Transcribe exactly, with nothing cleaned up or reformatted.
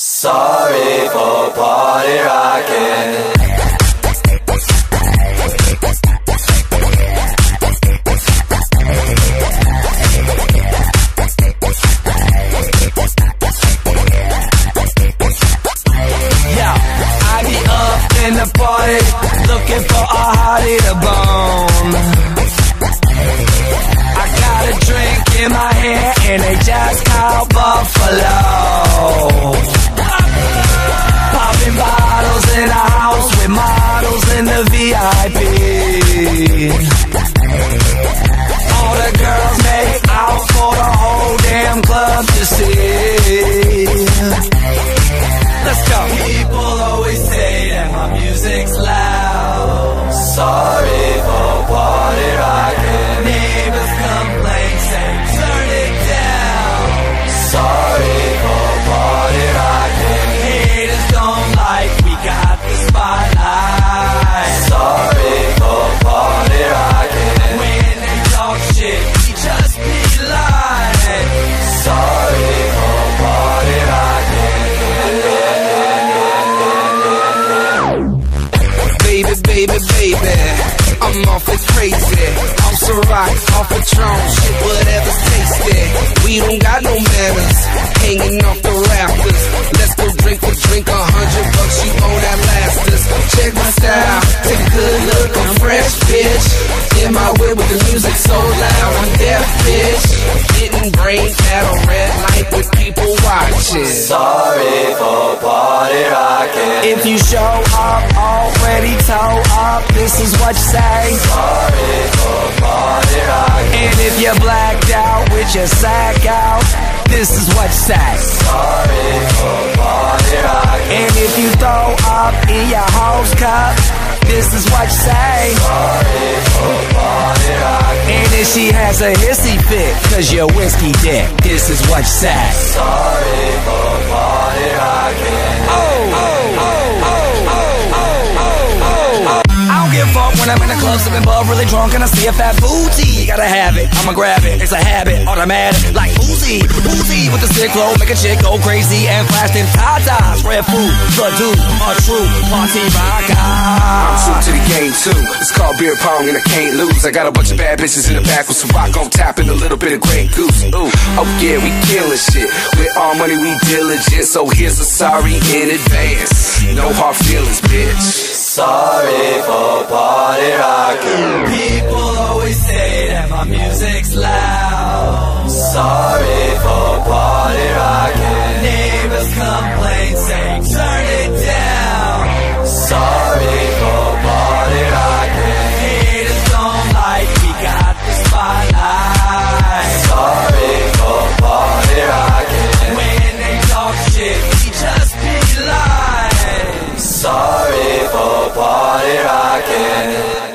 Sorry for party rocking. In the party, looking for a hottie to bone. I got a drink in my hand and they just called Buffalo. Popping bottles in a house with models in the V I P. All the girls make out for the whole damn club to see. Let's go. People always say that my music's loud. Sorry for party rocking. Neighbors complain, say turn it down. Sorry for party rocking. Haters don't like we got the spotlight. Sorry for party rocking. When they talk shit, we just be lying. Sorry for party rocking. Baby, baby, baby, I'm awfully crazy. I'm so rock, off Patron, shit, whatever's tasty. We don't got no manners, hanging off the rafters. Let's go drink for drink, a hundred bucks, you own that lasters. Check my style, take a good look, I'm fresh, bitch. In my whip with the music so loud, I'm deaf, bitch. Getting brain at a red light with people watching. Sorry for party rocking. If you show up already toe up, this is what you say. Sorry for party rocking. And if you're blacked out with your sack out, this is what you say. Sorry for party rocking. And if you throw up in your hose cup, this is what you say. Sorry for party rocking. And if she has a hissy fit, cause you're whiskey dick, this is what you say. Sorry for party rocking. Oh, oh, oh, oh, oh, oh, oh, oh. I don't give a fuck when I'm in the club sipping bub, really drunk and I see a fat booty. Gotta have it, I'ma grab it, it's a habit, automatic, like Uzi. Uzi with the sick flow, make a chick go crazy and flash them tatas. Red food, the dude, a true party rocker. I'm true to the game too, it's called beer pong and I can't lose. I got a bunch of bad bitches in the back with some rock on top and a little bit of Grey Goose. Ooh, oh yeah, we killing shit, with all money we diligent, so here's a sorry in advance. No hard feelings, bitch. Sorry for party rocking. People always say that my music's loud. Sorry for party rocking. Neighbors complain, say turn it down. Sorry for party rocking. Haters don't like we got the spotlight. Sorry for party rocking. When they talk shit, we just be lying. Sorry for party rocking.